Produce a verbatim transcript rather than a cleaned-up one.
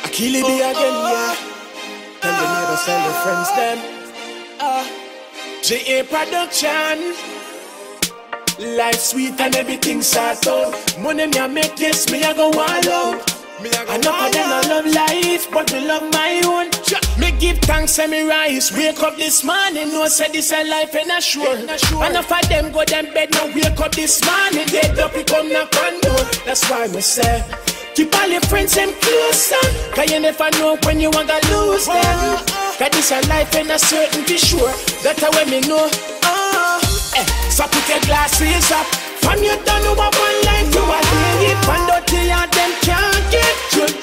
Kill it again, yeah. Tell the neighbors, tell the friends, them. Uh, J A Production. Life sweet and everything sort out. Money me I make, yes, me I go all out. Enough of them I love life, but me love my own. Me give thanks and me rise. Wake up this morning, no say this a life and a sure. Enough of them go them bed, now wake up this morning. Dead up, you come knock on door. That's why me say, keep all your friends them closer. Cause you never know when you want to lose them. Cause this a life and a certainty sure. That's how me know. Oh, eh. So put your glasses up. From you don't know what one life you are living. And dirty and them can't get you